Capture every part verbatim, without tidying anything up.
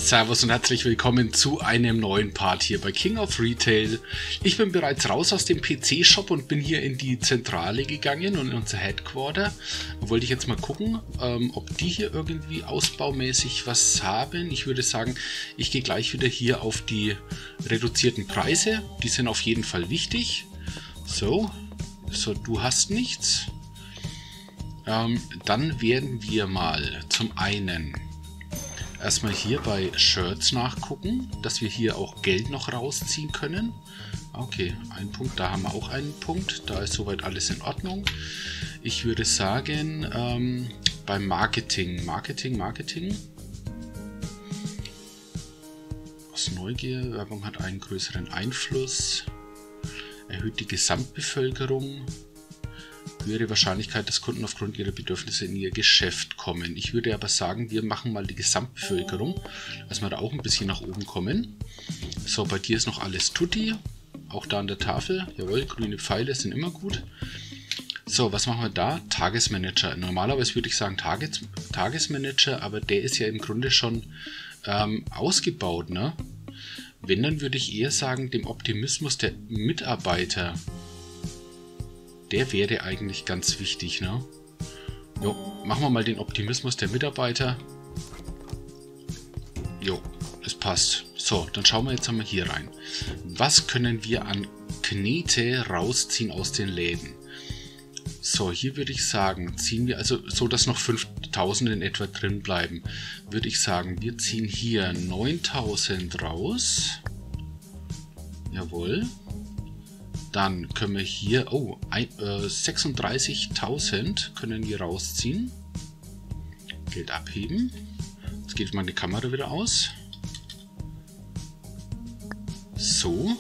Servus und herzlich willkommen zu einem neuen Part hier bei King of Retail. Ich bin bereits raus aus dem P C-Shop und bin hier in die Zentrale gegangen und in unser Headquarter. Da wollte ich jetzt mal gucken, ähm, ob die hier irgendwie ausbaumäßig was haben. Ich würde sagen, ich gehe gleich wieder hier auf die reduzierten Preise. Die sind auf jeden Fall wichtig. So, so du hast nichts. Ähm, dann werden wir mal zum einen erstmal hier bei Shirts nachgucken, dass wir hier auch Geld noch rausziehen können. Okay, ein Punkt, da haben wir auch einen Punkt. Da ist soweit alles in Ordnung. Ich würde sagen, ähm, beim Marketing, Marketing, Marketing. Aus Neugier, Werbung hat einen größeren Einfluss. Erhöht die Gesamtbevölkerung. Höhere Wahrscheinlichkeit, dass Kunden aufgrund ihrer Bedürfnisse in ihr Geschäft kommen. Ich würde aber sagen, wir machen mal die Gesamtbevölkerung, dass wir da auch ein bisschen nach oben kommen. So, bei dir ist noch alles tutti. Auch da an der Tafel. Jawohl, grüne Pfeile sind immer gut. So, was machen wir da? Tagesmanager. Normalerweise würde ich sagen Tages Tagesmanager, aber der ist ja im Grunde schon ähm, ausgebaut, ne? Wenn, dann würde ich eher sagen, dem Optimismus der Mitarbeiter. Der wäre eigentlich ganz wichtig, ne? Jo, machen wir mal den Optimismus der Mitarbeiter. Jo, das passt. So, dann schauen wir jetzt einmal hier rein. Was können wir an Knete rausziehen aus den Läden? So, hier würde ich sagen, ziehen wir, also so, dass noch fünftausend in etwa drin bleiben, würde ich sagen, wir ziehen hier neuntausend raus. Jawohl. Dann können wir hier, oh, äh, sechsunddreißigtausend können wir rausziehen. Geld abheben. Jetzt geht meine Kamera wieder aus. So.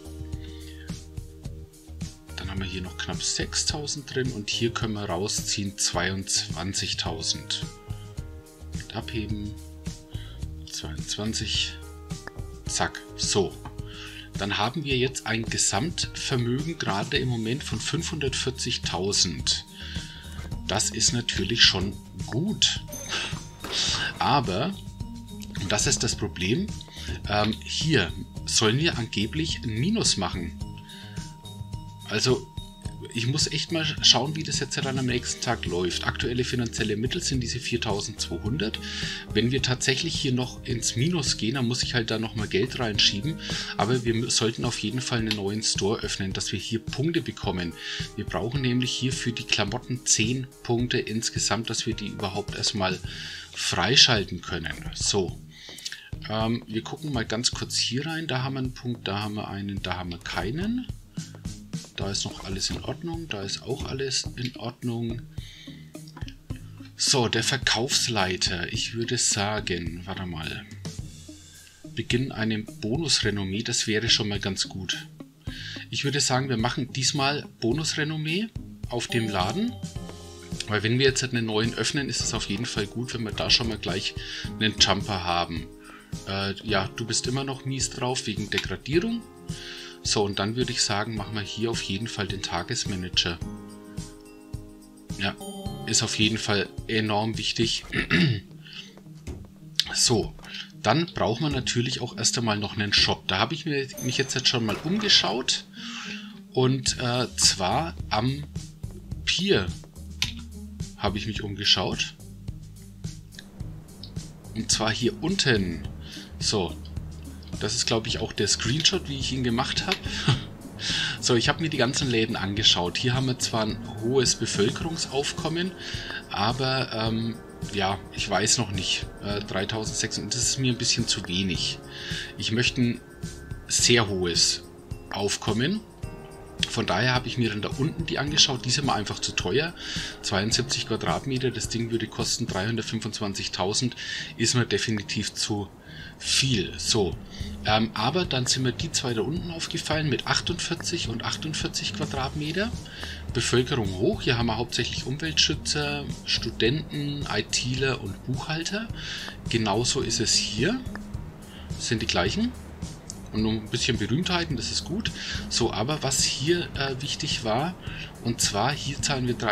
Dann haben wir hier noch knapp sechstausend drin und hier können wir rausziehen zweiundzwanzigtausend. Geld abheben. zweiundzwanzig. Zack. So. Dann haben wir jetzt ein Gesamtvermögen gerade im Moment von fünfhundertvierzigtausend. Das ist natürlich schon gut. Aber, und das ist das Problem, ähm, hier sollen wir angeblich ein Minus machen. Also ich muss echt mal schauen, wie das jetzt dann am nächsten Tag läuft. Aktuelle finanzielle Mittel sind diese viertausendzweihundert. Wenn wir tatsächlich hier noch ins Minus gehen, dann muss ich halt da nochmal Geld reinschieben. Aber wir sollten auf jeden Fall einen neuen Store öffnen, dass wir hier Punkte bekommen. Wir brauchen nämlich hier für die Klamotten zehn Punkte insgesamt, dass wir die überhaupt erstmal freischalten können. So, ähm, wir gucken mal ganz kurz hier rein. Da haben wir einen Punkt, da haben wir einen, da haben wir keinen. Da ist noch alles in Ordnung, da ist auch alles in Ordnung. So, der Verkaufsleiter, ich würde sagen, warte mal, Beginn einem Bonusrenommee, das wäre schon mal ganz gut. Ich würde sagen, wir machen diesmal Bonusrenommee auf dem Laden, weil wenn wir jetzt einen neuen öffnen, ist es auf jeden Fall gut, wenn wir da schon mal gleich einen Jumper haben. Äh, ja, du bist immer noch mies drauf wegen Degradierung. So, und dann würde ich sagen, machen wir hier auf jeden Fall den Tagesmanager. Ja, ist auf jeden Fall enorm wichtig. So, dann braucht man natürlich auch erst einmal noch einen Shop. Da habe ich mir, mich jetzt schon mal umgeschaut. Und äh, zwar am Pier habe ich mich umgeschaut. Und zwar hier unten. So. Das ist, glaube ich, auch der Screenshot, wie ich ihn gemacht habe. So, ich habe mir die ganzen Läden angeschaut. Hier haben wir zwar ein hohes Bevölkerungsaufkommen, aber ähm, ja, ich weiß noch nicht. Äh, dreitausendsechshundert, das ist mir ein bisschen zu wenig. Ich möchte ein sehr hohes Aufkommen. Von daher habe ich mir dann da unten die angeschaut. Die sind mir einfach zu teuer. zweiundsiebzig Quadratmeter, das Ding würde kosten dreihundertfünfundzwanzigtausend. Ist mir definitiv zu viel. So, ähm, aber dann sind mir die zwei da unten aufgefallen mit achtundvierzig und achtundvierzig Quadratmeter. Bevölkerung hoch. Hier haben wir hauptsächlich Umweltschützer, Studenten, ITler und Buchhalter. Genauso ist es hier. Das sind die gleichen. Und nur ein bisschen Berühmtheiten, das ist gut. So, aber was hier äh, wichtig war, und zwar hier zahlen wir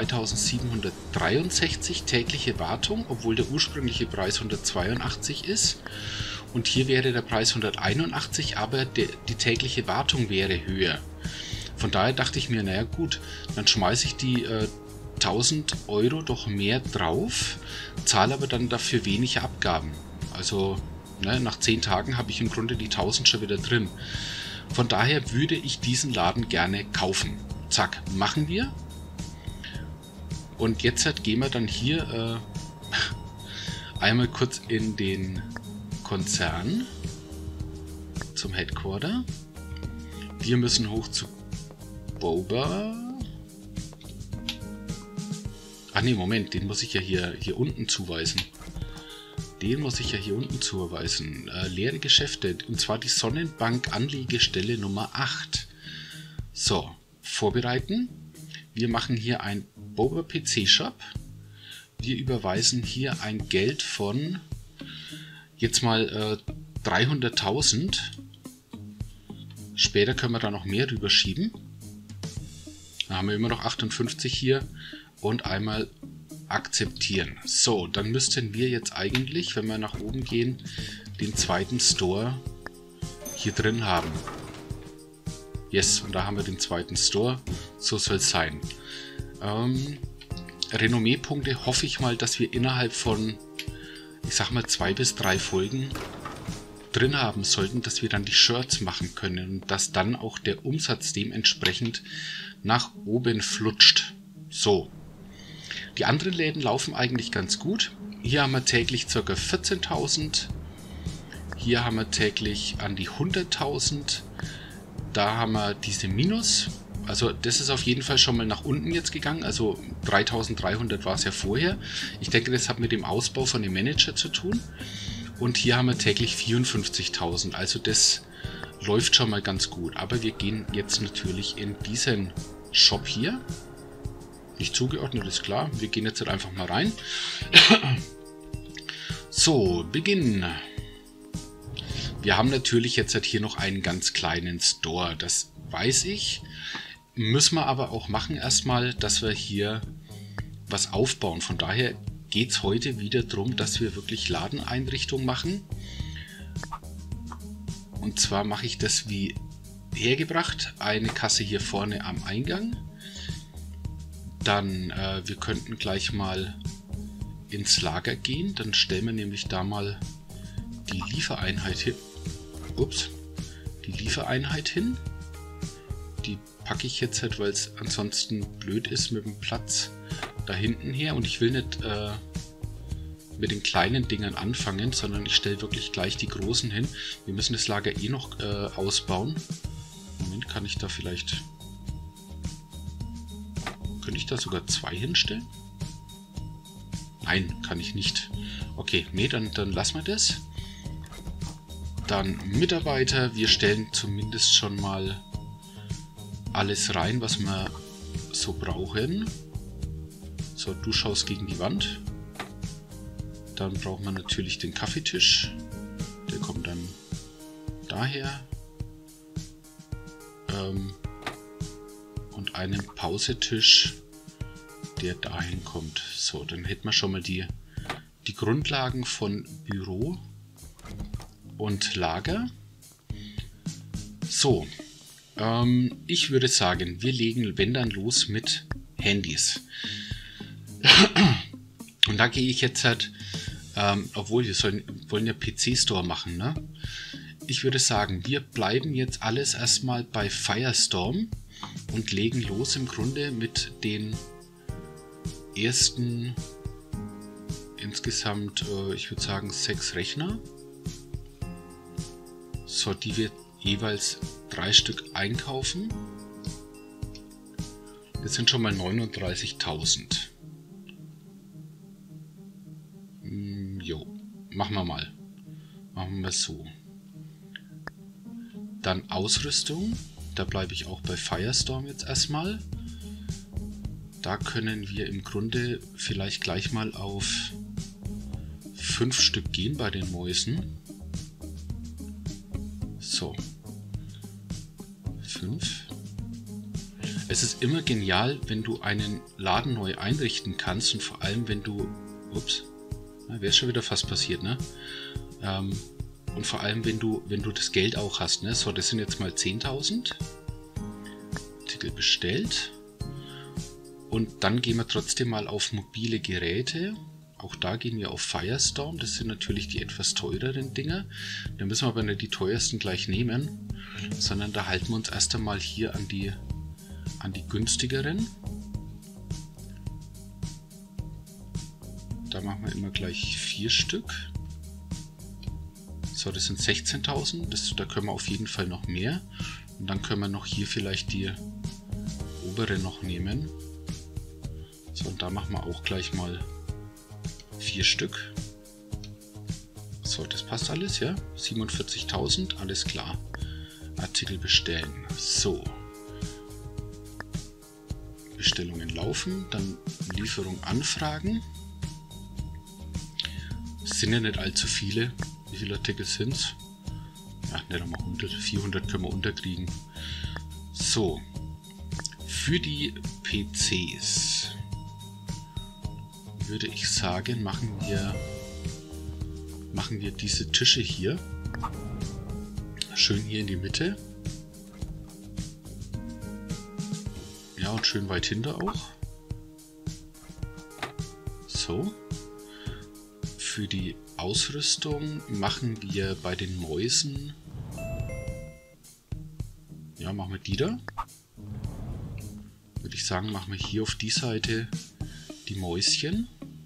dreitausendsiebenhundertdreiundsechzig tägliche Wartung, obwohl der ursprüngliche Preis hundertzweiundachtzig ist. Und hier wäre der Preis hunderteinundachtzig, aber der, die tägliche Wartung wäre höher. Von daher dachte ich mir, naja gut, dann schmeiße ich die äh, tausend Euro doch mehr drauf, zahle aber dann dafür wenig Abgaben. Also ne, nach zehn Tagen habe ich im Grunde die tausend schon wieder drin. Von daher würde ich diesen Laden gerne kaufen. Zack, machen wir. Und jetzt halt gehen wir dann hier äh, einmal kurz in den Konzern zum Headquarter. Wir müssen hoch zu Boba. Ach ne, Moment, den muss ich ja hier, hier unten zuweisen. Den muss ich ja hier unten zuweisen. Äh, leere Geschäfte, und zwar die Sonnenbank Anlegestelle Nummer acht. So, vorbereiten. Wir machen hier ein Boba P C Shop. Wir überweisen hier ein Geld von jetzt mal äh, dreihunderttausend. Später können wir da noch mehr rüberschieben. Da haben wir immer noch achtundfünfzig hier und einmal akzeptieren. So, dann müssten wir jetzt eigentlich, wenn wir nach oben gehen, den zweiten Store hier drin haben. Yes, und da haben wir den zweiten Store. So soll es sein. Ähm, Renommee-Punkte hoffe ich mal, dass wir innerhalb von, ich sag mal, zwei bis drei Folgen drin haben sollten, dass wir dann die Shirts machen können und dass dann auch der Umsatz dementsprechend nach oben flutscht. So. Die anderen Läden laufen eigentlich ganz gut. Hier haben wir täglich ca. vierzehntausend. Hier haben wir täglich an die hunderttausend. Da haben wir diese Minus. Also das ist auf jeden Fall schon mal nach unten jetzt gegangen. Also dreitausenddreihundert war es ja vorher. Ich denke, das hat mit dem Ausbau von dem Manager zu tun. Und hier haben wir täglich vierundfünfzigtausend. Also das läuft schon mal ganz gut. Aber wir gehen jetzt natürlich in diesen Shop hier. Nicht zugeordnet, ist klar. Wir gehen jetzt halt einfach mal rein. So, Beginn. Wir haben natürlich jetzt halt hier noch einen ganz kleinen Store. Das weiß ich. Müssen wir aber auch machen erstmal, dass wir hier was aufbauen. Von daher geht es heute wieder darum, dass wir wirklich Ladeneinrichtung machen. Und zwar mache ich das wie hergebracht. Eine Kasse hier vorne am Eingang. Dann, äh, wir könnten gleich mal ins Lager gehen. Dann stellen wir nämlich da mal die Liefereinheit hin. Ups. Die Liefereinheit hin. Die packe ich jetzt halt, weil es ansonsten blöd ist mit dem Platz da hinten her. Und ich will nicht äh, mit den kleinen Dingern anfangen, sondern ich stelle wirklich gleich die großen hin. Wir müssen das Lager eh noch äh, ausbauen. Moment, kann ich da vielleicht... Könnte ich da sogar zwei hinstellen? Nein, kann ich nicht. Okay, nee, dann, dann lassen wir das. Dann Mitarbeiter. Wir stellen zumindest schon mal alles rein, was wir so brauchen. So, du schaust gegen die Wand. Dann braucht man natürlich den Kaffeetisch. Der kommt dann daher. Ähm... Und einen Pausetisch, der dahin kommt. So, dann hätten wir schon mal die, die Grundlagen von Büro und Lager. So, ähm, ich würde sagen, wir legen, wenn dann, los mit Handys. Und da gehe ich jetzt halt, ähm, obwohl wir sollen, wollen ja P C-Store machen, ne? Ich würde sagen, wir bleiben jetzt alles erstmal bei Firestorm. Und legen los im Grunde mit den ersten insgesamt, äh, ich würde sagen, sechs Rechner. So, die wir jeweils drei Stück einkaufen. Das sind schon mal neununddreißigtausend. Hm, jo, machen wir mal. Machen wir so. Dann Ausrüstung. Da bleibe ich auch bei Firestorm jetzt erstmal. Da können wir im Grunde vielleicht gleich mal auf fünf Stück gehen bei den Mäusen. So. fünf. Es ist immer genial, wenn du einen Laden neu einrichten kannst und vor allem, wenn du... Ups. Wäre schon wieder fast passiert, ne? Ähm, Und vor allem, wenn du, wenn du das Geld auch hast. Ne? So, das sind jetzt mal zehntausend. Artikel bestellt. Und dann gehen wir trotzdem mal auf mobile Geräte. Auch da gehen wir auf Firestorm. Das sind natürlich die etwas teureren Dinger. Da müssen wir aber nicht die teuersten gleich nehmen, sondern da halten wir uns erst einmal hier an die, an die günstigeren. Da machen wir immer gleich vier Stück. So, das sind sechzehntausend. Das, da können wir auf jeden Fall noch mehr. Und dann können wir noch hier vielleicht die obere noch nehmen. So, und da machen wir auch gleich mal vier Stück. So, das passt alles, ja? siebenundvierzigtausend, alles klar. Artikel bestellen. So. Bestellungen laufen, dann Lieferung anfragen. Es sind ja nicht allzu viele. Wie viele Artikel sind es? Ja, nicht einmal hundert. vierhundert können wir unterkriegen. So. Für die P Cs würde ich sagen, machen wir, machen wir diese Tische hier. Schön hier in die Mitte. Ja, und schön weit hinter auch. So. Für die Ausrüstung machen wir bei den Mäusen, ja, machen wir die da. Würde ich sagen, machen wir hier auf die Seite die Mäuschen.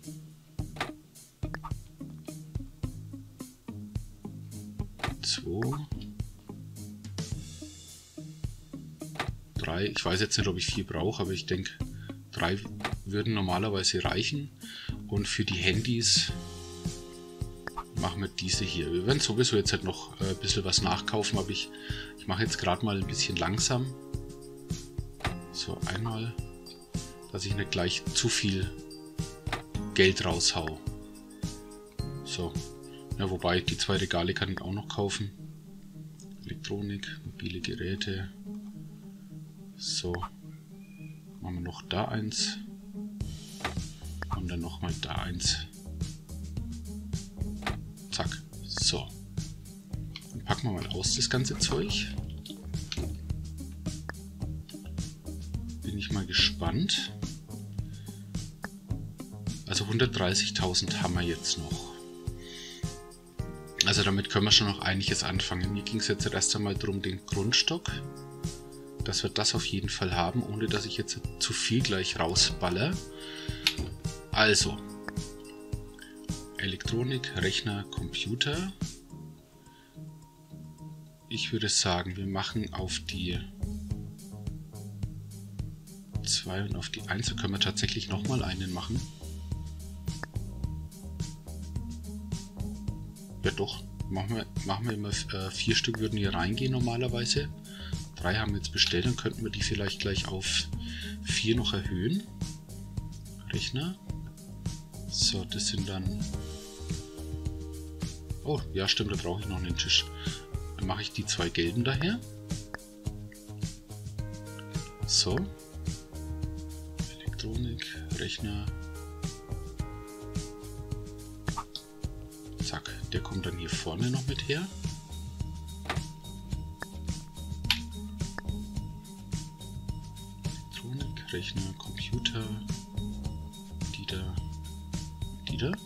Zwei. Drei. Ich weiß jetzt nicht, ob ich vier brauche, aber ich denke, drei würden normalerweise reichen. Und für die Handys machen wir diese hier. Wir werden sowieso jetzt halt noch ein bisschen was nachkaufen, aber ich, ich mache jetzt gerade mal ein bisschen langsam. So, einmal, dass ich nicht gleich zu viel Geld raushau. So, ja, wobei die zwei Regale kann ich auch noch kaufen. Elektronik, mobile Geräte. So, machen wir noch da eins und dann nochmal da eins. Zack, so. Dann packen wir mal aus das ganze Zeug. Bin ich mal gespannt. Also hundertdreißigtausend haben wir jetzt noch. Also damit können wir schon noch einiges anfangen. Mir ging es jetzt erst einmal darum, den Grundstock, dass wir das auf jeden Fall haben, ohne dass ich jetzt zu viel gleich rausballer. Also, Elektronik, Rechner, Computer. Ich würde sagen, wir machen auf die zwei und auf die eins. Da können wir tatsächlich nochmal einen machen. Ja doch, machen wir, machen wir immer äh, vier Stück würden hier reingehen normalerweise. Drei haben wir jetzt bestellt, dann könnten wir die vielleicht gleich auf vier noch erhöhen. Rechner. So, das sind dann... Oh, ja stimmt, da brauche ich noch einen Tisch. Dann mache ich die zwei gelben daher. So. Elektronik, Rechner. Zack, der kommt dann hier vorne noch mit her. Elektronik, Rechner, Computer. Die da. Die da.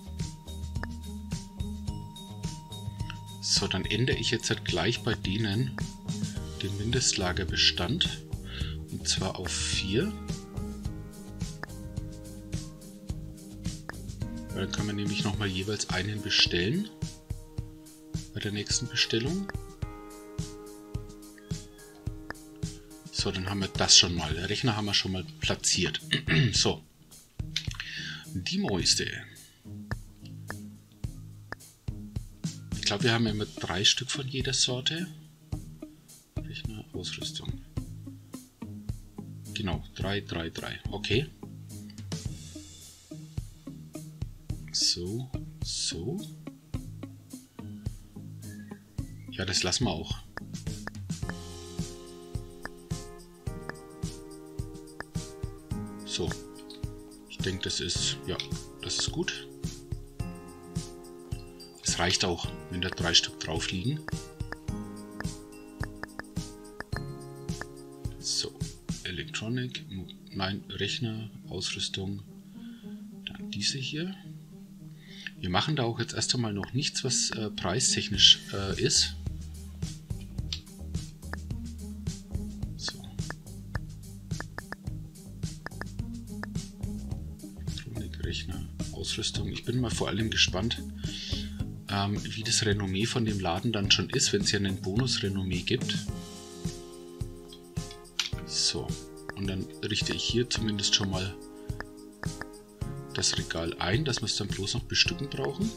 So, dann ändere ich jetzt halt gleich bei denen den Mindestlagerbestand. Und zwar auf vier. Weil dann können wir nämlich nochmal jeweils einen bestellen. Bei der nächsten Bestellung. So, dann haben wir das schon mal. Der Rechner haben wir schon mal platziert. So. Die Mäuse. Ich glaube, wir haben immer drei Stück von jeder Sorte. Rechner, Ausrüstung. Genau, drei, drei, drei. Okay. So, so. Ja, das lassen wir auch. So. Ich denke, das ist, ja, das ist gut. Das reicht auch, wenn da drei Stück drauf liegen. So, Electronic, nein, Rechner, Ausrüstung, dann diese hier. Wir machen da auch jetzt erst einmal noch nichts, was äh, preistechnisch äh, ist. So. Elektronik, Rechner, Ausrüstung. Ich bin mal vor allem gespannt, ähm, wie das Renommee von dem Laden dann schon ist, wenn es ja einen Bonus-Renommee gibt. So, und dann richte ich hier zumindest schon mal das Regal ein, dass wir es dann bloß noch bestücken brauchen.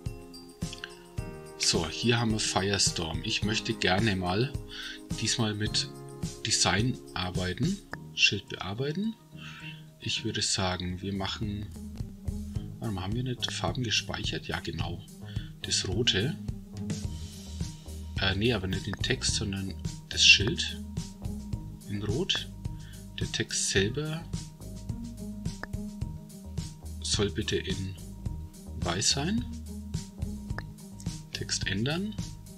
So, hier haben wir Firestorm. Ich möchte gerne mal diesmal mit Design arbeiten, Schild bearbeiten. Ich würde sagen, wir machen, warum haben wir nicht Farben gespeichert? Ja, genau, das rote. Äh, nee, aber nicht den Text, sondern das Schild in Rot. Der Text selber soll bitte in Weiß sein. Text ändern.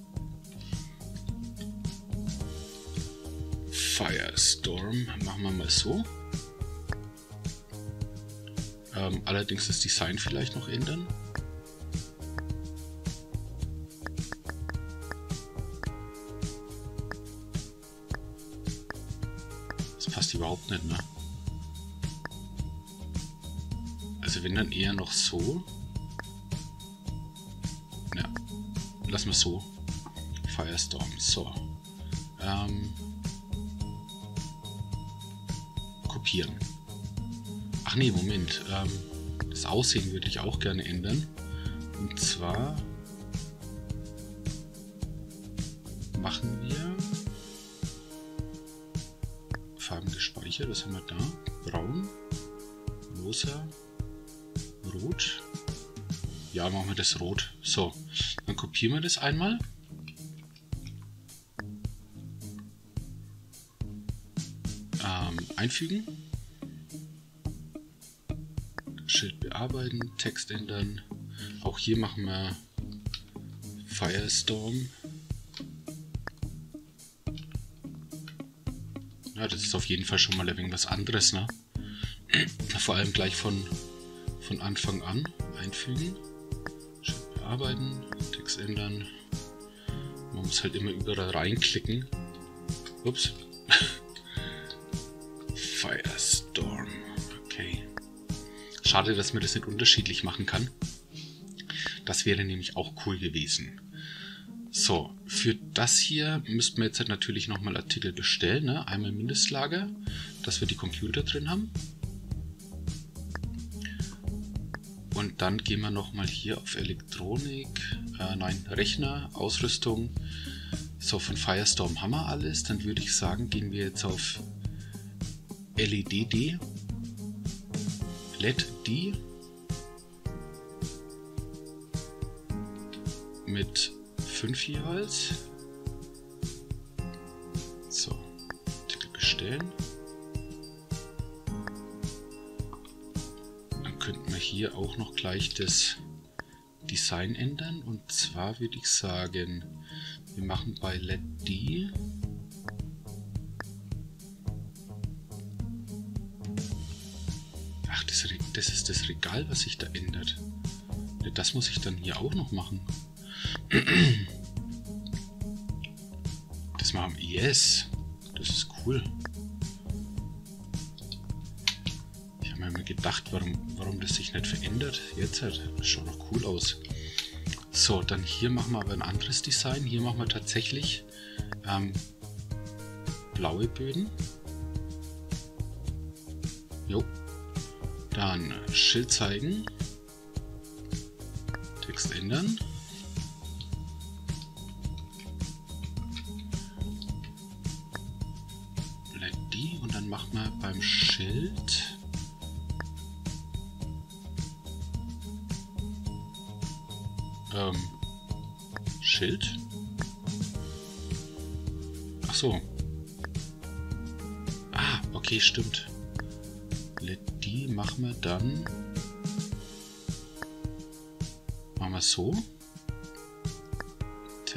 Firestorm machen wir mal so. Ähm, allerdings das Design vielleicht noch ändern. Passt überhaupt nicht, ne? Also wenn dann eher noch so. Ja, lassen wir so. Firestorm, so. Ähm, kopieren. Ach nee, Moment. Ähm, das Aussehen würde ich auch gerne ändern. Und zwar machen wir Farben gespeichert, was haben wir da? Braun, rosa, rot. Ja, machen wir das rot. So, dann kopieren wir das einmal. Ähm, einfügen. Schild bearbeiten, Text ändern. Auch hier machen wir Firestorm. Ja, das ist auf jeden Fall schon mal ein wenig was anderes, ne? Vor allem gleich von, von Anfang an einfügen. Schild bearbeiten, Text ändern. Man muss halt immer überall reinklicken. Ups. Firestorm. Okay. Schade, dass man das nicht unterschiedlich machen kann. Das wäre nämlich auch cool gewesen. So, für das hier müssten wir jetzt halt natürlich nochmal Artikel bestellen. Ne? Einmal Mindestlager, dass wir die Computer drin haben. Und dann gehen wir nochmal hier auf Elektronik, äh, nein, Rechner, Ausrüstung. So, von Firestorm haben wir alles. Dann würde ich sagen, gehen wir jetzt auf L E D D. L E D D. Mit fünf jeweils. So, Artikel bestellen. Dann könnten wir hier auch noch gleich das Design ändern. Und zwar würde ich sagen, wir machen bei L E D D ach, das, das ist das Regal, was sich da ändert. Das muss ich dann hier auch noch machen. Das machen wir. Yes! Das ist cool. Ich habe mir immer gedacht, warum, warum das sich nicht verändert. Jetzt halt. Das schaut noch cool aus. So, dann hier machen wir aber ein anderes Design. Hier machen wir tatsächlich ähm, blaue Böden. Jo. Dann Schild zeigen. Text ändern. Und dann machen wir beim Schild ähm, Schild. Ach so. Ah, okay, stimmt. L E D D machen wir dann. Machen wir so.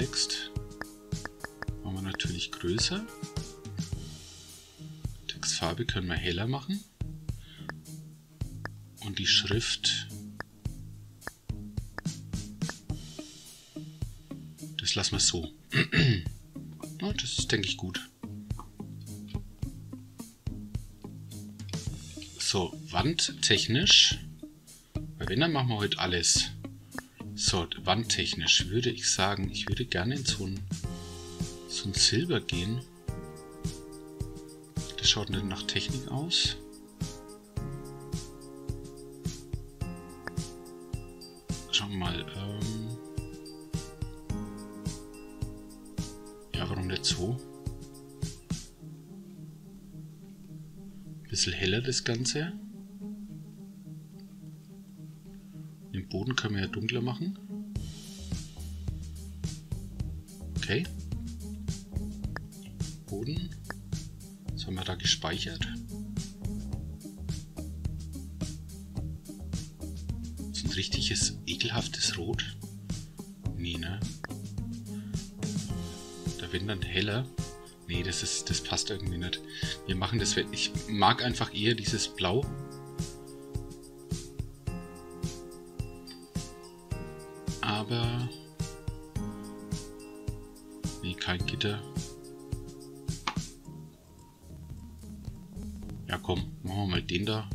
Text. Machen wir natürlich größer. Textfarbe können wir heller machen. Und die Schrift, das lassen wir so. Ja, das ist, denke ich, gut. So, wandtechnisch, weil wenn, dann machen wir heute alles. So, wandtechnisch würde ich sagen, ich würde gerne in so ein, so ein Silber gehen. Das schaut nicht nach Technik aus. Schauen wir mal. Ähm ja, warum nicht so? Bisschen heller das Ganze. Den Boden können wir ja dunkler machen. Okay. Boden. Was haben wir da gespeichert? Das ist ein richtiges, ekelhaftes Rot. Nee, ne? Da wird dann heller. Nee, das ist, das passt irgendwie nicht. Wir machen das, ich mag einfach eher dieses Blau. Aber nee, kein Gitter. Ja komm, machen wir mal den da.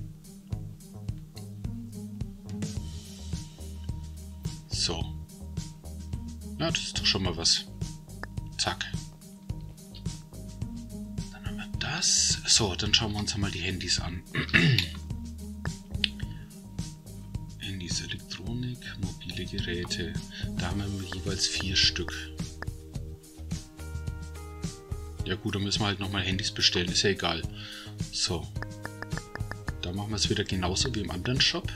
So. Ja, das ist doch schon mal was. Zack. So, dann schauen wir uns einmal die Handys an. Handys, Elektronik, mobile Geräte. Da haben wir jeweils vier Stück. Ja gut, dann müssen wir halt nochmal Handys bestellen, ist ja egal. So. Da machen wir es wieder genauso wie im anderen Shop.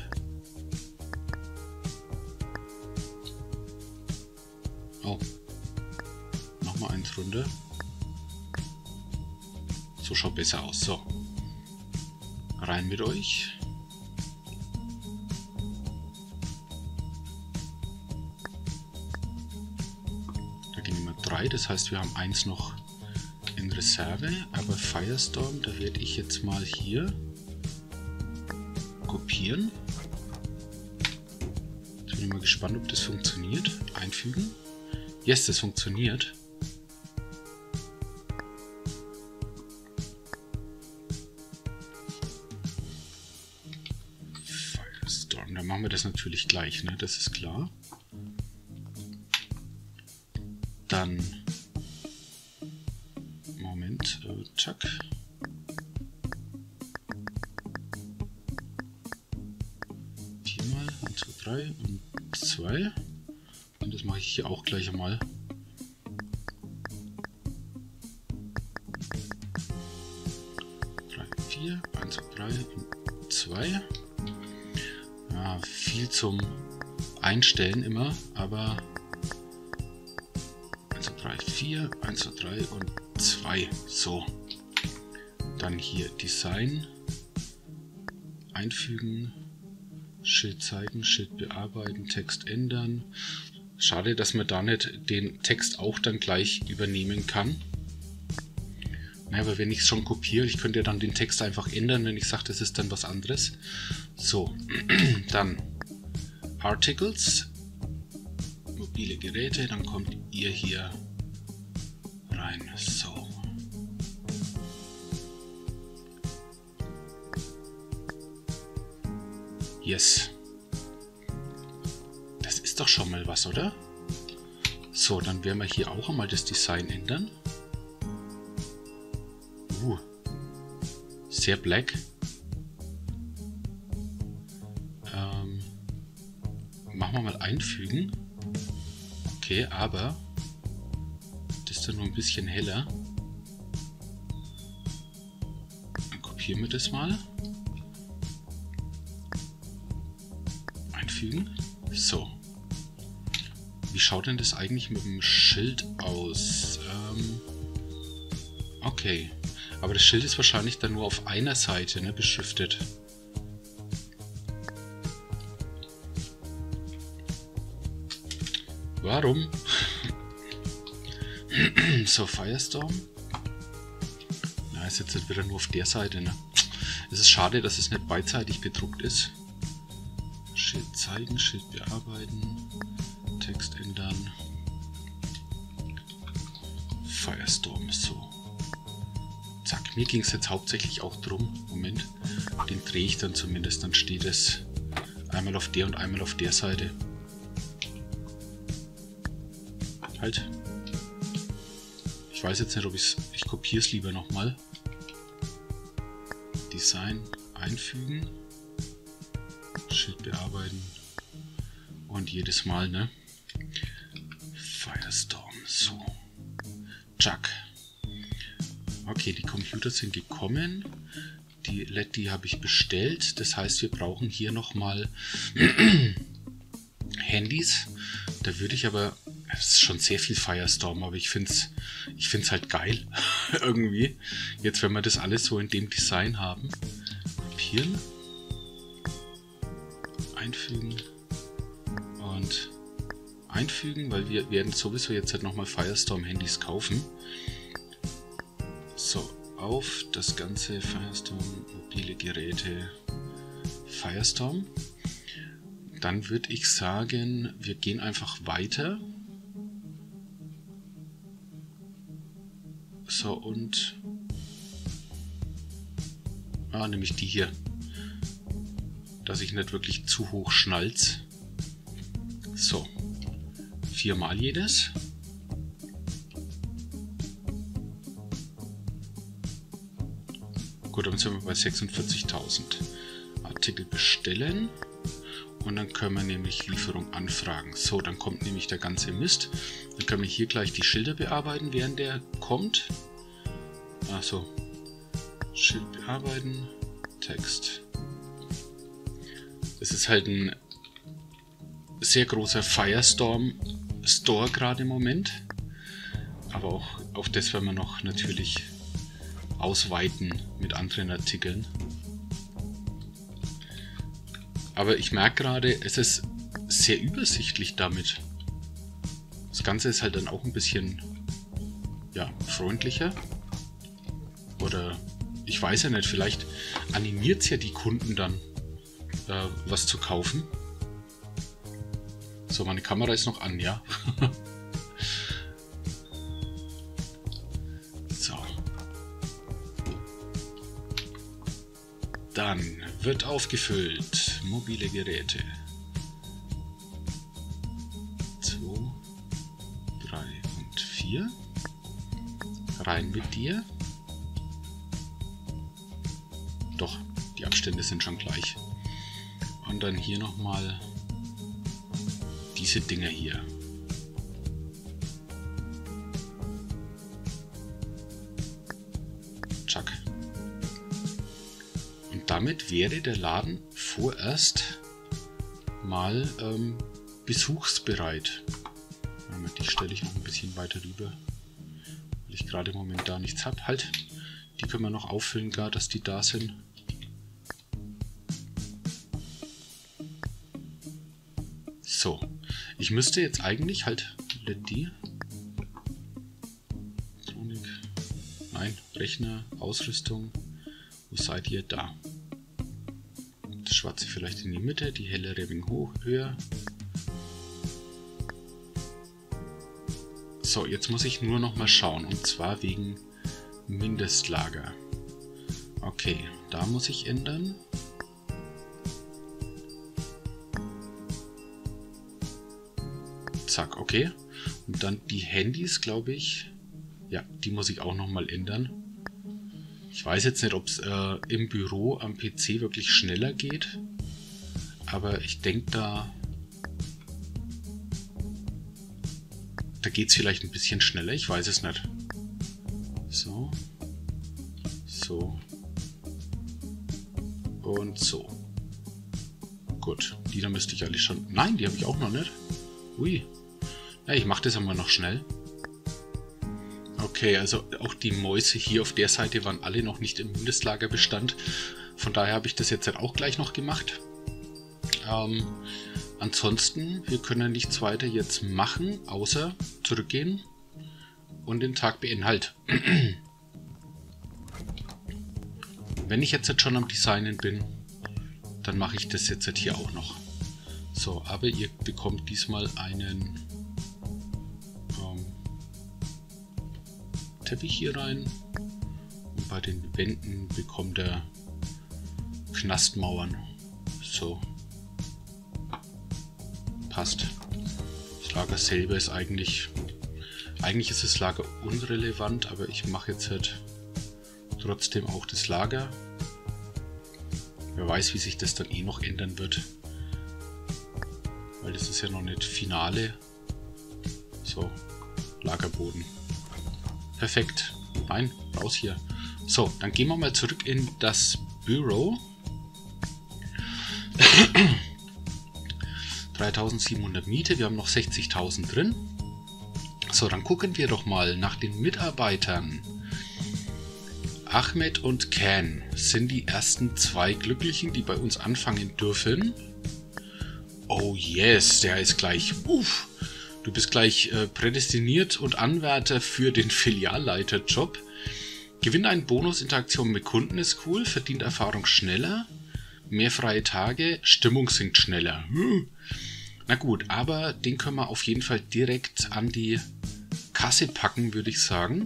Oh. Nochmal eins runter. So schaut besser aus. So. Rein mit euch. Da gehen immer drei, das heißt wir haben eins noch in Reserve, aber Firestorm, da werde ich jetzt mal hier kopieren. Jetzt bin ich mal gespannt, ob das funktioniert. Einfügen. Yes, das funktioniert. Dann machen wir das natürlich gleich, ne? Das ist klar. Dann Moment, äh, zack. Viermal, eins, zwei, drei und zwei. Und das mache ich hier auch gleich einmal. drei, vier, eins, zwei, drei und zwei. Ja, viel zum Einstellen immer, aber eins, zwei, drei, vier, eins, zwei, drei und zwei. So. Dann hier Design, einfügen, Schild zeigen, Schild bearbeiten, Text ändern. Schade, dass man da nicht den Text auch dann gleich übernehmen kann. Naja, aber wenn ich es schon kopiere, ich könnte ja dann den Text einfach ändern, wenn ich sage, das ist dann was anderes. So, dann Articles, mobile Geräte, dann kommt ihr hier rein. So. Yes. Das ist doch schon mal was, oder? So, dann werden wir hier auch einmal das Design ändern. Uh, sehr black. Ähm, machen wir mal einfügen. Okay, aber das ist dann nur ein bisschen heller. Dann kopieren wir das mal. Einfügen. So. Wie schaut denn das eigentlich mit dem Schild aus? Ähm, okay. Aber das Schild ist wahrscheinlich dann nur auf einer Seite, ne, beschriftet. Warum? So, Firestorm. Na, ist jetzt wieder nur auf der Seite, ne? Es ist schade, dass es nicht beidseitig bedruckt ist. Schild zeigen, Schild bearbeiten, Text ändern. Firestorm, so. Zack, mir ging es jetzt hauptsächlich auch drum. Moment, den drehe ich dann zumindest, dann steht es einmal auf der und einmal auf der Seite. Halt. Ich weiß jetzt nicht, ob ich's, ich kopiere es lieber nochmal. Design einfügen. Schild bearbeiten. Und jedes Mal, ne? Firestorm, so. Chuck. Okay, die Computer sind gekommen. Die L E D, die habe ich bestellt. Das heißt, wir brauchen hier nochmal Handys. Da würde ich aber... Es ist schon sehr viel Firestorm, aber ich finde es ich find's halt geil. Irgendwie. Jetzt, wenn wir das alles so in dem Design haben. Kopieren. Einfügen. Und einfügen, weil wir werden sowieso jetzt halt nochmal Firestorm-Handys kaufen. So, auf das ganze Firestorm, mobile Geräte, Firestorm. Dann würde ich sagen, wir gehen einfach weiter. So, und... Ah, nämlich die hier. Dass ich nicht wirklich zu hoch schnalz. So. Viermal jedes. Gut, dann sind wir bei sechsundvierzigtausend. Artikel bestellen. Und dann können wir nämlich Lieferung anfragen. So, dann kommt nämlich der ganze Mist. Dann können wir hier gleich die Schilder bearbeiten, während der kommt. Achso. Schild bearbeiten. Text. Es ist halt ein sehr großer Firestorm Store gerade im Moment. Aber auch auf das werden wir noch natürlich ausweiten mit anderen Artikeln. Aber ich merke gerade, es ist sehr übersichtlich damit. Das Ganze ist halt dann auch ein bisschen, ja, freundlicher. Oder ich weiß ja nicht, vielleicht animiert es ja die Kunden dann, äh, was zu kaufen. So, meine Kamera ist noch an, ja. So. Dann wird aufgefüllt. Mobile Geräte. zwei, drei und vier. Rein mit dir. Doch, die Abstände sind schon gleich. Und dann hier nochmal diese Dinger hier. Zack. Und damit wäre der Laden vorerst mal ähm, besuchsbereit. Die stelle ich noch ein bisschen weiter rüber, weil ich gerade momentan nichts habe. Halt, die können wir noch auffüllen, gar dass die da sind. So, ich müsste jetzt eigentlich halt die Elektronik, nein, Rechner, Ausrüstung, wo seid ihr da? Das schwarze vielleicht in die Mitte, die hellere wegen hoch, höher. So, jetzt muss ich nur noch mal schauen, und zwar wegen Mindestlager. Okay, da muss ich ändern. Zack, okay. Und dann die Handys, glaube ich. Ja, die muss ich auch noch mal ändern. Ich weiß jetzt nicht, ob es äh, im Büro am P C wirklich schneller geht. Aber ich denke, da... Da geht es vielleicht ein bisschen schneller, ich weiß es nicht. So. So. Und so. Gut, die da müsste ich eigentlich schon... Nein, die habe ich auch noch nicht. Ui. Ja, ich mache das einmal noch schnell. Okay, also auch die Mäuse hier auf der Seite waren alle noch nicht im Mindestlagerbestand. Von daher habe ich das jetzt halt auch gleich noch gemacht. Ähm... Ansonsten, wir können nichts weiter jetzt machen, außer zurückgehen und den Tag beenden. Halt. Wenn ich jetzt schon am Designen bin, dann mache ich das jetzt hier auch noch. So, aber ihr bekommt diesmal einen ähm, Teppich hier rein. Und bei den Wänden bekommt er Knastmauern. So. Passt. Das Lager selber ist eigentlich... Eigentlich ist das Lager unrelevant, aber ich mache jetzt halt trotzdem auch das Lager. Wer weiß, wie sich das dann eh noch ändern wird. Weil das ist ja noch nicht Finale. So, Lagerboden. Perfekt. Nein, raus hier. So, dann gehen wir mal zurück in das Büro. dreitausendsiebenhundert Miete, wir haben noch sechzigtausend drin. So, dann gucken wir doch mal nach den Mitarbeitern. Ahmed und Ken sind die ersten zwei Glücklichen, die bei uns anfangen dürfen. Oh yes, der ist gleich... Uff, du bist gleich äh, prädestiniert und Anwärter für den Filialleiterjob. Gewinne einen Bonus, Interaktion mit Kunden ist cool, verdient Erfahrung schneller, mehr freie Tage, Stimmung sinkt schneller. Hm. Na gut, aber den können wir auf jeden Fall direkt an die Kasse packen, würde ich sagen.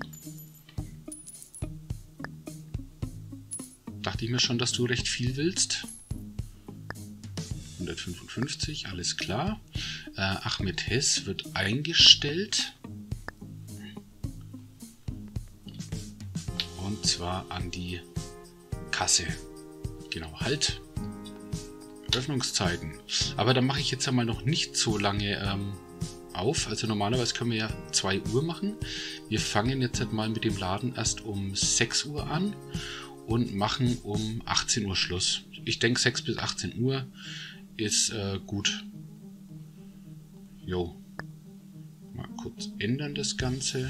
Dachte ich mir schon, dass du recht viel willst. hundertfünfundfünfzig, alles klar. Äh, Ahmed Hess wird eingestellt. Und zwar an die Kasse. Genau, halt. Öffnungszeiten. Aber da mache ich jetzt einmal noch nicht so lange ähm, auf. Also normalerweise können wir ja zwei Uhr machen. Wir fangen jetzt halt mal mit dem Laden erst um sechs Uhr an und machen um achtzehn Uhr Schluss. Ich denke sechs bis achtzehn Uhr ist äh, gut. Jo. Mal kurz ändern das Ganze.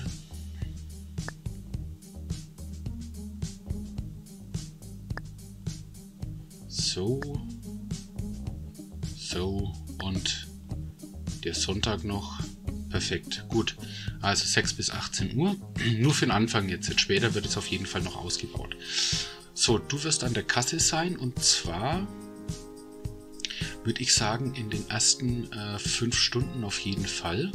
So. So. Und der Sonntag noch. Perfekt. Gut. Also sechs bis achtzehn Uhr. Nur für den Anfang jetzt. Später wird es auf jeden Fall noch ausgebaut. So, du wirst an der Kasse sein und zwar würde ich sagen in den ersten äh, fünf Stunden auf jeden Fall.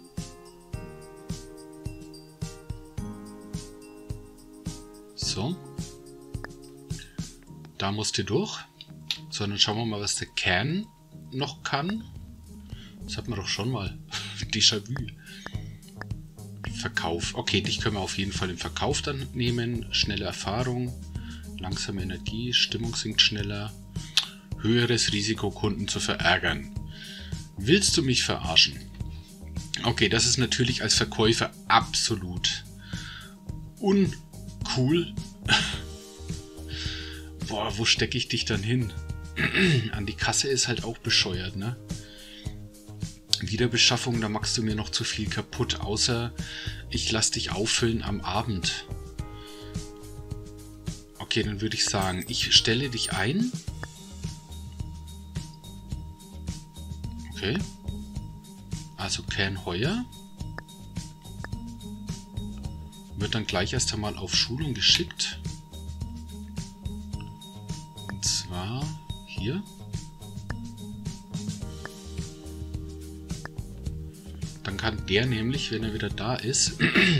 So. Da musst du durch. So, dann schauen wir mal, was der Kern noch kann. Das hatten wir doch schon mal. Déjà-vu. Verkauf. Okay, dich können wir auf jeden Fall im Verkauf dann nehmen. Schnelle Erfahrung. Langsame Energie, Stimmung sinkt schneller, höheres Risiko, Kunden zu verärgern. Willst du mich verarschen? Okay, das ist natürlich als Verkäufer absolut uncool. Boah, wo stecke ich dich dann hin? An die Kasse ist halt auch bescheuert, ne? Wiederbeschaffung, da machst du mir noch zu viel kaputt, außer ich lasse dich auffüllen am Abend. Okay, dann würde ich sagen, ich stelle dich ein. Okay. Also Ken Heuer. Wird dann gleich erst einmal auf Schulung geschickt. Und zwar hier. Dann kann der nämlich, wenn er wieder da ist...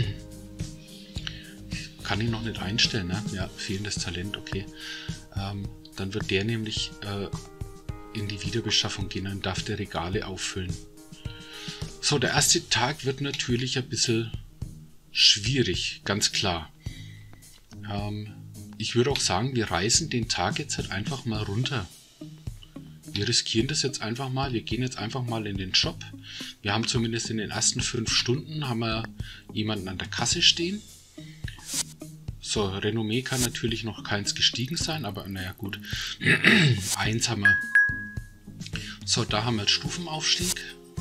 Kann ich noch nicht einstellen, ne? Ja, fehlendes Talent, okay. Ähm, dann wird der nämlich äh, in die Wiederbeschaffung gehen und darf der Regale auffüllen. So, der erste Tag wird natürlich ein bisschen schwierig, ganz klar. Ähm, ich würde auch sagen, wir reißen den Tag jetzt halt einfach mal runter. Wir riskieren das jetzt einfach mal. Wir gehen jetzt einfach mal in den Shop. Wir haben zumindest in den ersten fünf Stunden haben wir jemanden an der Kasse stehen. So, Renommee kann natürlich noch keins gestiegen sein, aber naja gut. Eins haben wir. So, da haben wir Stufenaufstieg.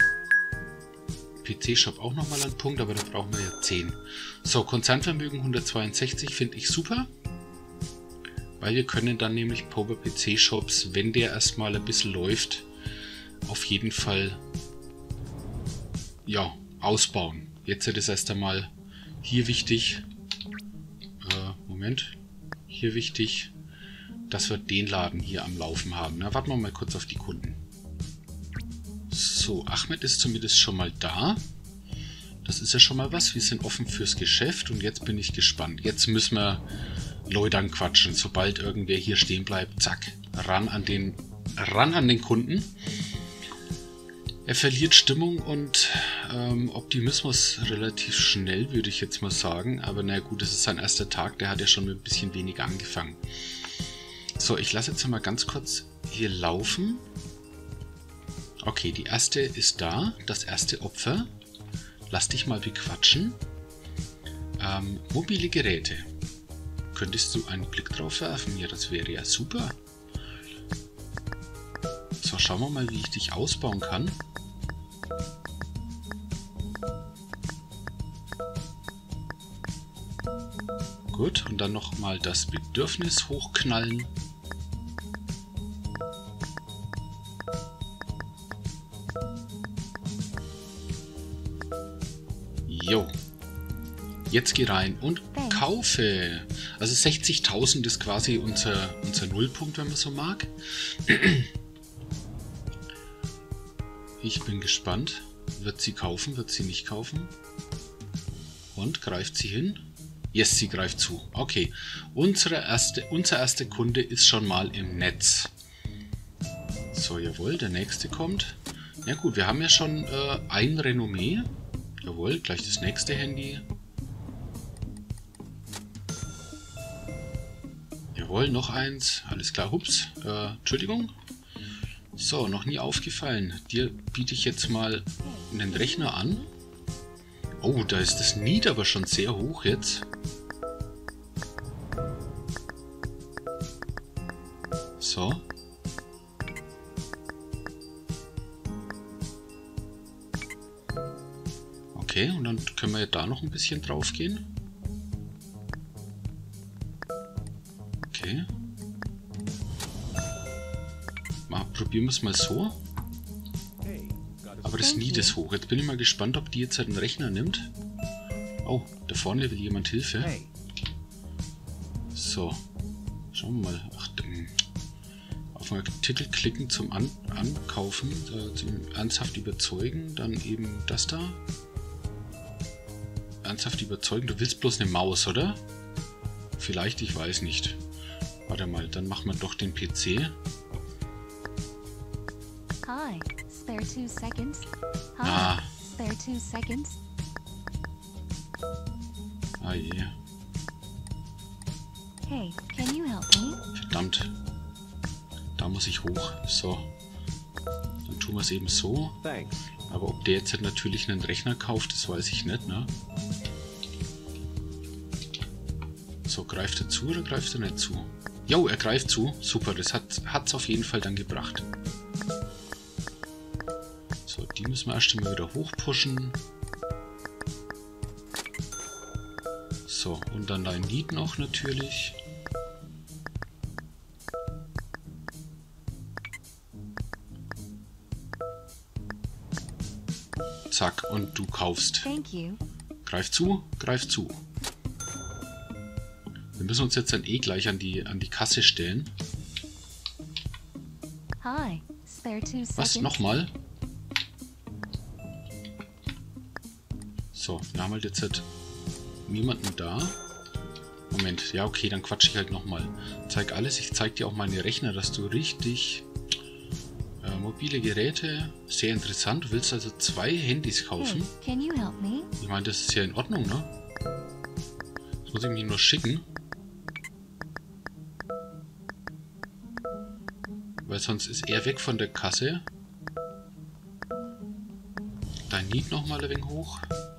P C-Shop auch nochmal einen Punkt, aber da brauchen wir ja zehn. So, Konzernvermögen hundertzweiundsechzig finde ich super. Weil wir können dann nämlich Power P C-Shops, wenn der erstmal ein bisschen läuft, auf jeden Fall ja, ausbauen. Jetzt ist es erst einmal Hier wichtig, äh, Moment, hier wichtig, dass wir den Laden hier am Laufen haben. Na, warten wir mal kurz auf die Kunden. So, Ahmed ist zumindest schon mal da. Das ist ja schon mal was. Wir sind offen fürs Geschäft und jetzt bin ich gespannt. Jetzt müssen wir Leute anquatschen. Sobald irgendwer hier stehen bleibt, zack, ran an den, ran an den Kunden. Er verliert Stimmung und ähm, Optimismus relativ schnell, würde ich jetzt mal sagen. Aber na gut, es ist sein erster Tag, der hat ja schon mit ein bisschen weniger angefangen. So, ich lasse jetzt mal ganz kurz hier laufen. Okay, die erste ist da, das erste Opfer. Lass dich mal bequatschen. Ähm, mobile Geräte. Könntest du einen Blick drauf werfen? Ja, das wäre ja super. So, schauen wir mal, wie ich dich ausbauen kann. Gut, und dann nochmal das Bedürfnis hochknallen. Jo. Jetzt geh rein und kaufe. Also sechzigtausend ist quasi unser, unser Nullpunkt, wenn man so mag. Ich bin gespannt. Wird sie kaufen? Wird sie nicht kaufen? Und greift sie hin? Yes, sie greift zu. Okay. Unsere erste, unser erster Kunde ist schon mal im Netz. So, jawohl. Der nächste kommt. Ja gut, wir haben ja schon äh, ein Renommee. Jawohl, gleich das nächste Handy. Jawohl, noch eins. Alles klar, hups. Äh, Entschuldigung. So, noch nie aufgefallen. Dir biete ich jetzt mal einen Rechner an. Oh, da ist das Need aber schon sehr hoch jetzt. So. Okay, und dann können wir ja da noch ein bisschen drauf gehen. Okay. Mal, probieren wir es mal so. Aber das Need ist hoch. Jetzt bin ich mal gespannt, ob die jetzt halt einen Rechner nimmt. Oh, da vorne will jemand Hilfe. So. Schauen wir mal. Ach, auf den Titel klicken zum An Ankaufen. Äh, zum ernsthaft überzeugen. Dann eben das da. Ernsthaft überzeugen. Du willst bloß eine Maus, oder? Vielleicht, ich weiß nicht. Warte mal, dann machen wir doch den P C. Hi, spare two seconds. Hi, Ah. spare two seconds. Ah je. Hey, can you help me? Verdammt. Da muss ich hoch. So. Dann tun wir es eben so. Thanks. Aber ob der jetzt natürlich einen Rechner kauft, das weiß ich nicht, ne? So, greift er zu oder greift er nicht zu? Jo, er greift zu. Super, das hat es auf jeden Fall dann gebracht. So, die müssen wir erst einmal wieder hochpushen. So, und dann dein Lied noch natürlich. Zack, und du kaufst. Thank you. Greif zu, greif zu. Wir müssen uns jetzt dann eh gleich an die, an die Kasse stellen. Hi, spare two seconds. Was? Nochmal? So, wir haben halt jetzt halt niemanden da. Moment, ja okay, dann quatsche ich halt nochmal. Zeig alles, ich zeig dir auch meine Rechner, dass du richtig... Äh, mobile Geräte, sehr interessant. Du willst also zwei Handys kaufen. Hey, can you help me? Ich meine, das ist ja in Ordnung, ne? Das muss ich mir nur schicken. Weil sonst ist er weg von der Kasse. Dein Need nochmal ein wenig hoch.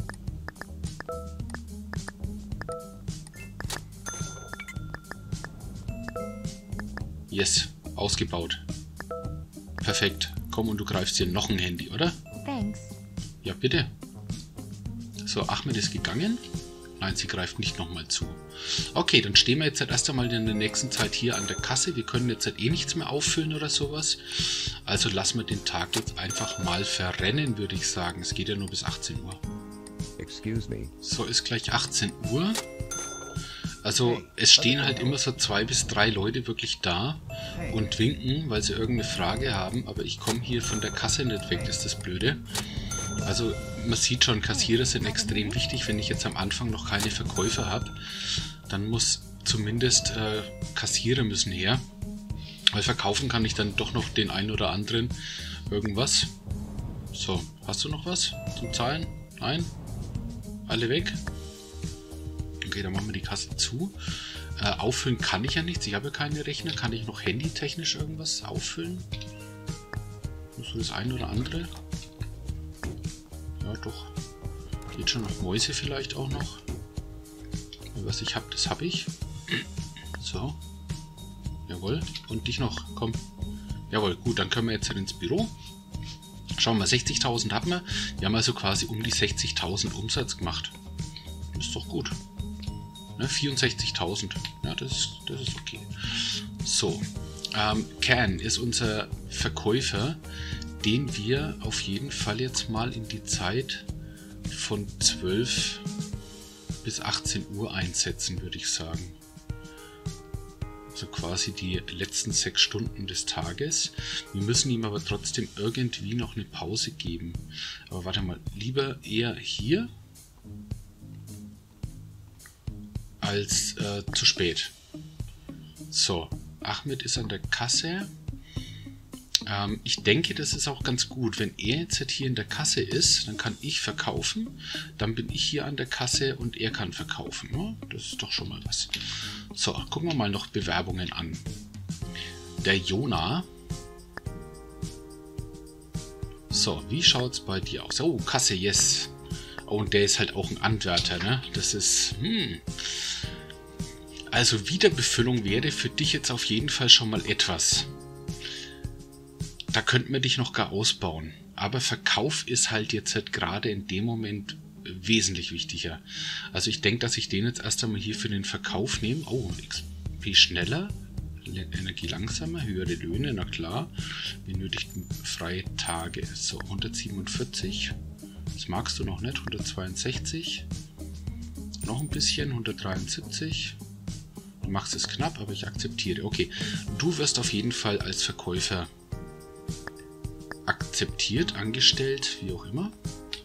Yes, ausgebaut. Perfekt. Komm, und du greifst dir noch ein Handy, oder? Thanks. Ja, bitte. So, Ahmed ist gegangen. Nein, sie greift nicht nochmal zu. Okay, dann stehen wir jetzt halt erst einmal in der nächsten Zeit hier an der Kasse. Wir können jetzt halt eh nichts mehr auffüllen oder sowas. Also lassen wir den Tag jetzt einfach mal verrennen, würde ich sagen. Es geht ja nur bis achtzehn Uhr. Excuse me. So, ist gleich achtzehn Uhr. Also es stehen halt immer so zwei bis drei Leute wirklich da und winken, weil sie irgendeine Frage haben, aber ich komme hier von der Kasse nicht weg, das ist das Blöde. Also man sieht schon, Kassierer sind extrem wichtig. Wenn ich jetzt am Anfang noch keine Verkäufer habe, dann muss zumindest äh, Kassierer müssen her. Weil verkaufen kann ich dann doch noch den einen oder anderen irgendwas. So, hast du noch was zum Zahlen? Nein? Alle weg? Okay, dann machen wir die Kasse zu. Äh, auffüllen kann ich ja nichts. Ich habe ja keine Rechner. Kann ich noch handytechnisch irgendwas auffüllen? So das eine oder andere? Ja, doch. Geht schon noch. Mäuse vielleicht auch noch. Was ich habe, das habe ich. So. Jawohl. Und dich noch. Komm. Jawohl, gut. Dann können wir jetzt ins Büro. Schauen wir, sechzigtausend haben wir. Wir haben also quasi um die sechzigtausend Umsatz gemacht. Ist doch gut. Ne, vierundsechzigtausend. Ja, das, das ist okay. So. Ähm, Can ist unser Verkäufer, den wir auf jeden Fall jetzt mal in die Zeit von zwölf bis achtzehn Uhr einsetzen, würde ich sagen. Also quasi die letzten sechs Stunden des Tages. Wir müssen ihm aber trotzdem irgendwie noch eine Pause geben. Aber warte mal, lieber eher hier als äh, zu spät. So, Ahmed ist an der Kasse. Ähm, ich denke, das ist auch ganz gut. Wenn er jetzt hier in der Kasse ist, dann kann ich verkaufen. Dann bin ich hier an der Kasse und er kann verkaufen. Ne? Das ist doch schon mal was. So, gucken wir mal noch Bewerbungen an. Der Jona. So, wie schaut es bei dir aus? Oh, Kasse, yes. Oh, und der ist halt auch ein Anwärter, ne? Das ist, hm. Also Wiederbefüllung wäre für dich jetzt auf jeden Fall schon mal etwas. Da könnten wir dich noch gar ausbauen. Aber Verkauf ist halt jetzt halt gerade in dem Moment wesentlich wichtiger. Also ich denke, dass ich den jetzt erst einmal hier für den Verkauf nehme. Oh, X P schneller, Energie langsamer, höhere Löhne, na klar. Benötigten freie Tage. So, hundertsiebenundvierzig. Das magst du noch nicht. hundertzweiundsechzig. Noch ein bisschen, hundertdreiundsiebzig. Du machst es knapp, aber ich akzeptiere. Okay, du wirst auf jeden Fall als Verkäufer akzeptiert, angestellt, wie auch immer.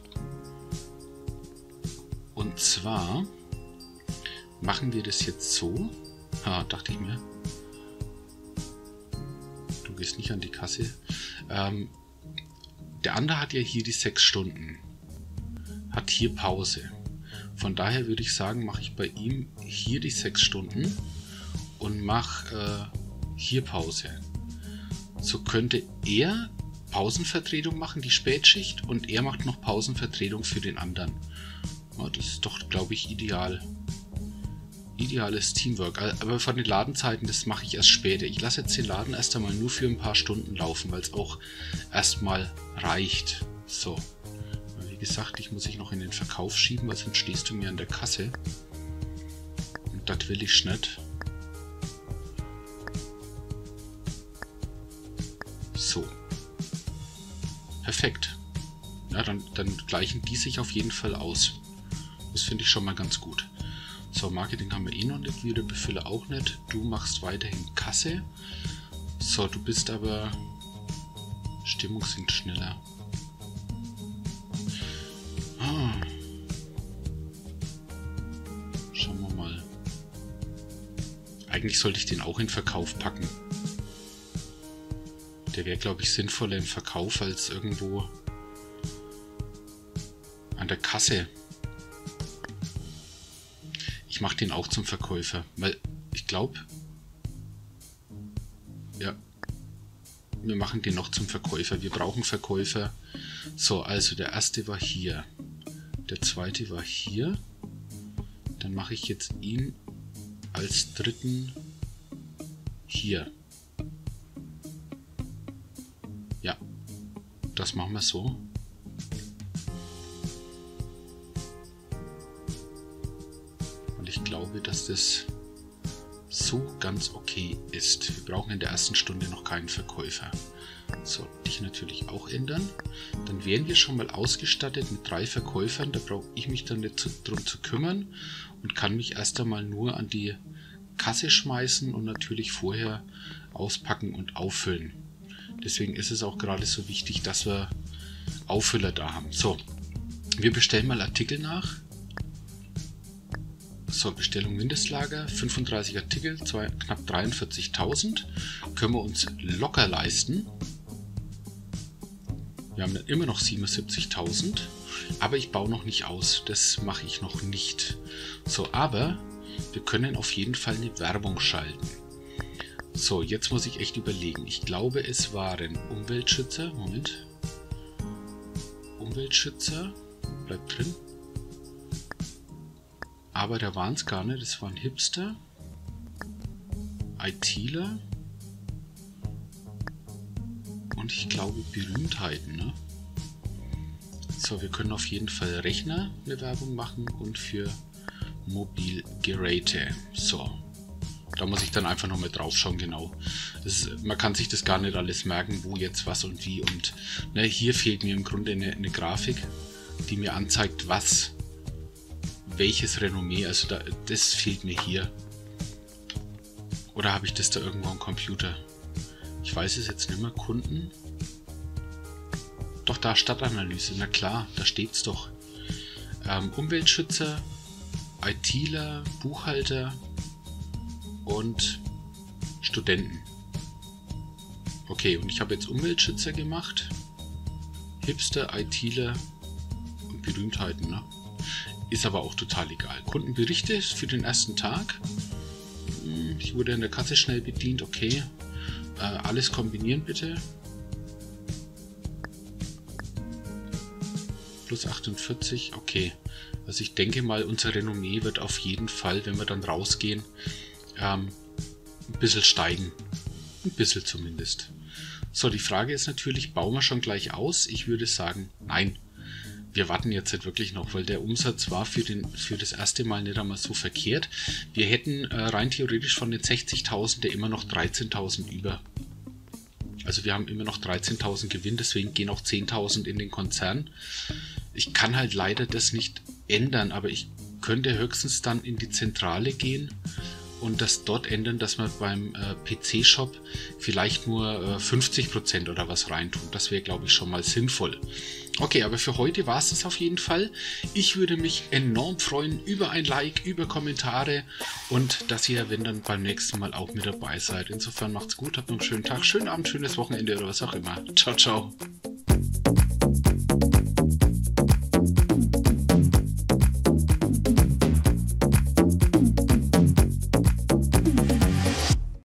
Und zwar machen wir das jetzt so. Ha, dachte ich mir. Du gehst nicht an die Kasse. Ähm, der andere hat ja hier die sechs Stunden. Hat hier Pause. Von daher würde ich sagen, mache ich bei ihm hier die sechs Stunden und mache äh, hier Pause. So könnte er Pausenvertretung machen, die Spätschicht, und er macht noch Pausenvertretung für den anderen. Ja, das ist doch, glaube ich, ideal. Ideales Teamwork. Aber von den Ladenzeiten, das mache ich erst später. Ich lasse jetzt den Laden erst einmal nur für ein paar Stunden laufen, weil es auch erstmal reicht. So. Wie gesagt, ich muss ich noch in den Verkauf schieben, weil sonst stehst du mir an der Kasse. Und das will ich nicht. So. Perfekt. Ja, dann, dann gleichen die sich auf jeden Fall aus. Das finde ich schon mal ganz gut. So, Marketing haben wir eh noch nicht, wieder Befülle auch nicht. Du machst weiterhin Kasse. So, du bist aber... Stimmung sind schneller. Ah. Schauen wir mal. Eigentlich sollte ich den auch in Verkauf packen. Der wäre, glaube ich, sinnvoller im Verkauf als irgendwo an der Kasse. Ich mache den auch zum Verkäufer, weil ich glaube, ja, wir machen den noch zum Verkäufer. Wir brauchen Verkäufer. So, also der erste war hier. Der zweite war hier. Dann mache ich jetzt ihn als dritten hier. Ja, das machen wir so. Und ich glaube, dass das so ganz okay ist. Wir brauchen in der ersten Stunde noch keinen Verkäufer. So, dich natürlich auch ändern. Dann wären wir schon mal ausgestattet mit drei Verkäufern. Da brauche ich mich dann nicht zu, drum zu kümmern und kann mich erst einmal nur an die Kasse schmeißen und natürlich vorher auspacken und auffüllen. Deswegen ist es auch gerade so wichtig, dass wir Auffüller da haben. So, wir bestellen mal Artikel nach. So, Bestellung Mindestlager, fünfunddreißig Artikel, zwei, knapp dreiundvierzigtausend. Können wir uns locker leisten. Wir haben dann immer noch siebenundsiebzigtausend. Aber ich baue noch nicht aus. Das mache ich noch nicht. So, aber wir können auf jeden Fall eine Werbung schalten. So, jetzt muss ich echt überlegen. Ich glaube, es waren Umweltschützer. Moment. Umweltschützer. Bleibt drin. Aber da waren es gar nicht. Das waren Hipster. ITler. Und ich glaube Berühmtheiten, ne? So, wir können auf jeden Fall Rechner eine Werbung machen und für Mobilgeräte. So. Da muss ich dann einfach noch mal drauf schauen, genau. Das ist, man kann sich das gar nicht alles merken, wo jetzt was und wie. Und ne, hier fehlt mir im Grunde eine, eine Grafik, die mir anzeigt, was, welches Renommee. Also da, das fehlt mir hier. Oder habe ich das da irgendwo am Computer? Ich weiß es jetzt nicht mehr. Kunden. Doch, da Stadtanalyse. Na klar, da steht es doch. Ähm, Umweltschützer, ITler, Buchhalter und Studenten. Okay, und ich habe jetzt Umweltschützer gemacht, Hipster, ITler und Berühmtheiten, ne? Ist aber auch total egal. Kundenberichte für den ersten Tag. Ich wurde in der Kasse schnell bedient, okay. Äh, alles kombinieren bitte. Plus achtundvierzig, okay. Also ich denke mal, unser Renommee wird auf jeden Fall, wenn wir dann rausgehen, ähm, ein bisschen steigen. Ein bisschen zumindest. So, die Frage ist natürlich, bauen wir schon gleich aus? Ich würde sagen, nein. Wir warten jetzt halt wirklich noch, weil der Umsatz war für, den, für das erste Mal nicht einmal so verkehrt. Wir hätten äh, rein theoretisch von den sechzigtausend der immer noch dreizehntausend über. Also wir haben immer noch dreizehntausend Gewinn, deswegen gehen auch zehntausend in den Konzern. Ich kann halt leider das nicht ändern, aber ich könnte höchstens dann in die Zentrale gehen und das dort ändern, dass wir beim äh, P C-Shop vielleicht nur äh, fünfzig Prozent oder was reintun. Das wäre, glaube ich, schon mal sinnvoll. Okay, aber für heute war es das auf jeden Fall. Ich würde mich enorm freuen über ein Like, über Kommentare und dass ihr, wenn dann beim nächsten Mal auch mit dabei seid. Insofern macht's gut, habt noch einen schönen Tag, schönen Abend, schönes Wochenende oder was auch immer. Ciao, ciao.